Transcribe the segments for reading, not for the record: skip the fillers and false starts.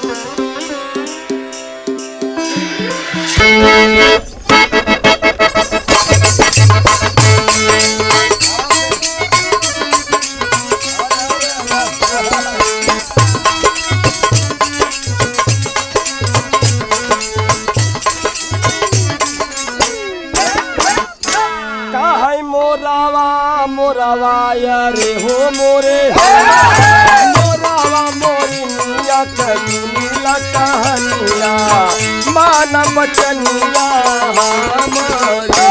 रे हो मोरे मोरावा मोरी मिया कनीला कहनिया माना बचनिया हमारी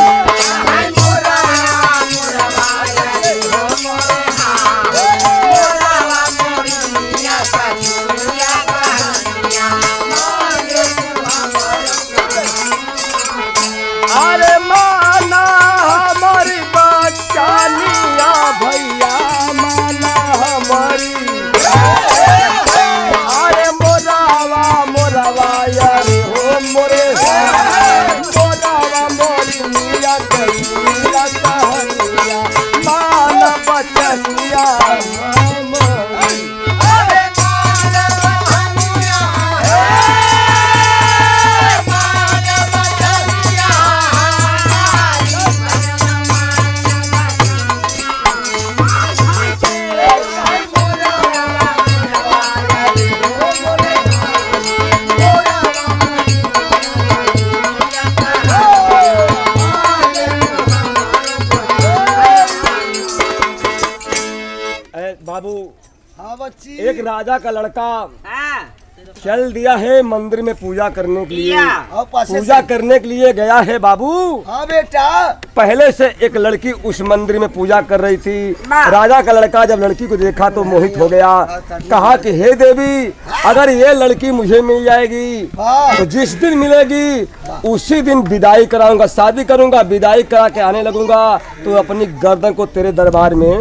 बाबू। हाँ बच्ची। एक राजा का लड़का चल दिया है मंदिर में पूजा करने के लिए। पूजा करने के लिए गया है बाबू। हाँ बेटा। पहले से एक लड़की उस मंदिर में पूजा कर रही थी। राजा का लड़का जब लड़की को देखा तो मोहित हो गया। कहा कि हे देवी, अगर ये लड़की मुझे मिल जाएगी तो जिस दिन मिलेगी उसी दिन विदाई कराऊंगा, शादी करूंगा, विदाई करा के आने लगूंगा तो अपनी गर्दन को तेरे दरबार में।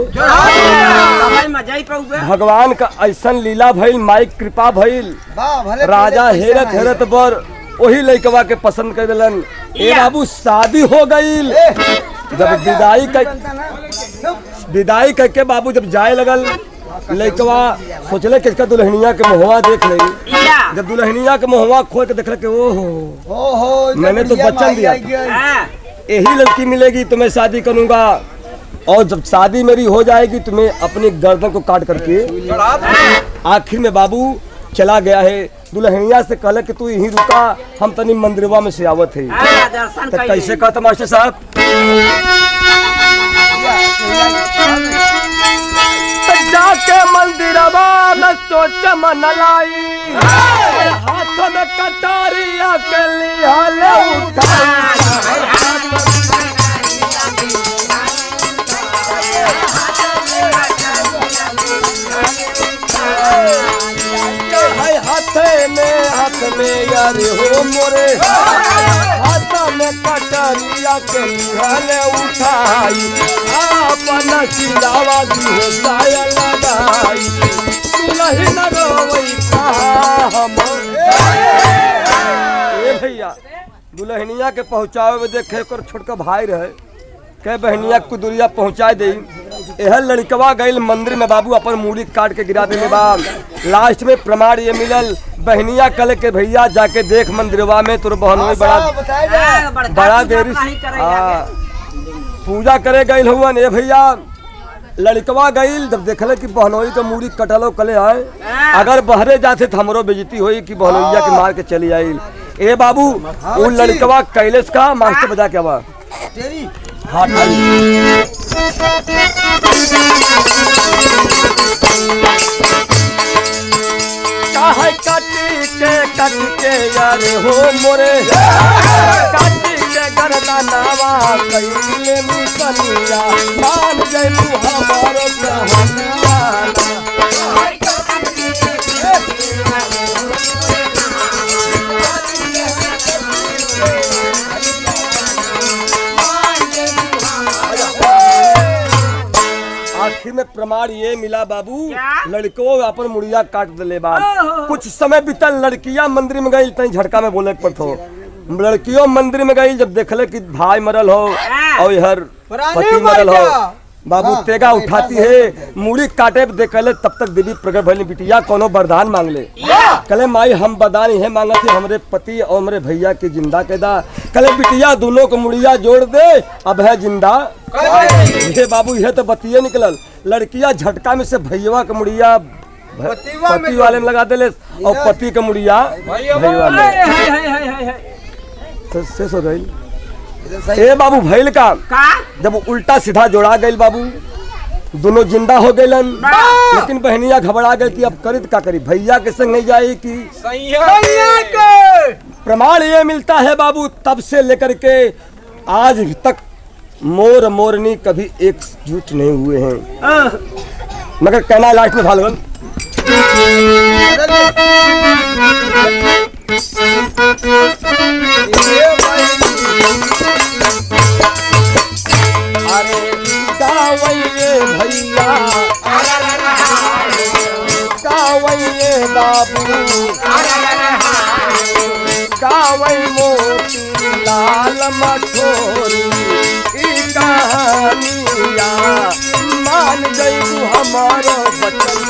भगवान का ऐसा लीला भइल, माई कृपा भइल। राजा हेरत हेरत बर वही लड़कवा के पसंद कर दिलन। ए बाबू शादी हो गई। जब विदाई करके बाबू जब जाए लगल, लड़कवा सोचले कि इसका दुल्हनिया के मुहवा देख ले। जब दुल्हनिया के मुहवा खोल के देख ले, ओहो मैंने तो वचन दिया यही लड़की मिलेगी तो मैं शादी करूंगा, और जब शादी मेरी हो जाएगी तो मैं अपनी गर्दन को काट करके। आखिर में बाबू चला गया है। दुल्हनिया से कहले कि तू यहीं रुका, हम तनी मंदिरवा में से आवत है। तो कैसे कहता मास्टर साहब? जाके मंदिरवा में सोच मन लाई, हाथ में कटारिया के लिहाले उठाई। हाथ में यार हो मोरे, हाथ में कटरिया के लिहाले उठाई। अपना सिलावा दिए साया लगाई, दुल्ही न रोई हम। ए भैया, दुल्हनिया के पहुँचावे में देखे कर छोटका भाई रहे के बहनिया को दुरिया पहुँचा दे। यह लड़कवा गई मंदिर में बाबू, अपन मूड़ी काट के गिरा देने बाद लास्ट में प्रमाण ये मिलल। बहनिया कल के भैया जाके देख मंदिरवा में तुर बहन बड़ा देरी पूजा करे गई हुआ। ये भैया लड़कवा गई, जब देखले कि बहनोई के मूड़ी कटलो कले आए, अगर बहरे जाते तो हमरो बेइज्जती हुई कि बहनोइया के मार के चली आई। ए बाबू वो लड़कवा कैलेश का मास्टर बजा के आवा हाथ कट के यार हो मोरे, काटी के गर्दा नावा कैले मुसनिया, मान जाए तू हमारो जहाना। आखिर में प्रमाण ये मिला बाबू, लड़को अपन मुड़िया काट दिले बाद। कुछ समय बीतल, लड़कियां मंदिर में गई, तई झटका में बोले पड़तो। लड़कियों मंदिर में गई, जब देखले कि भाई मरल हो और हर पति मरल हो, बाबू तेगा उठाती है मूड़ी काटे देखले तब तक देवी प्रगट भइल बिटिया कोनो वरदान मांग ले। कले माई हम वरदान है मांगा थे हमरे पति और हमरे भैया के जिंदा कैदा। कले बिटिया दोनों को मुड़िया जोड़ दे अब है जिंदा। ये बाबू यह तो बतिये निकलल लड़कियां झटका में से भैया के मुड़िया पति वाले में लगा दे और पति के मुड़िया भैया में शेष हो गई। ए बाबू भैल का जब उल्टा सीधा जोड़ा गई बाबू दोनों जिंदा हो गए लेकिन बहनिया घबरा गई कि अब करी का करी भैया के संग नहीं जाए कि प्रमाण ये मिलता है बाबू तब से लेकर के आज तक मोर मोरनी कभी एकजुट नहीं हुए हैं। मगर कहना लास्ट में भालवन अरे गावैये भैया गावैये बाबू गावै मोती लाल मठोरी ई कहानिया मान जइबू हमारो बचन।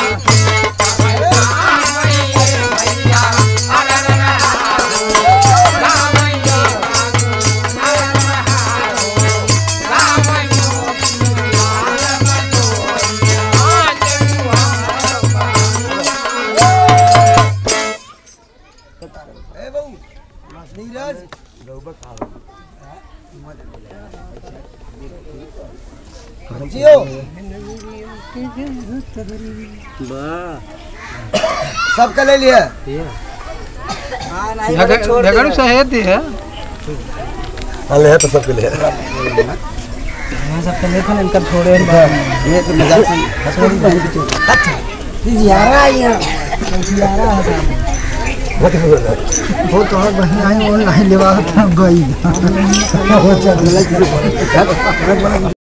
सबका ले लिया झगड़ू सहेद है ले तो सबके लिए सबके लिए था इनका छोड़े ये तो मजाक से यारा यारा वो तो बढ़िया है ऑनलाइन लेवा था गई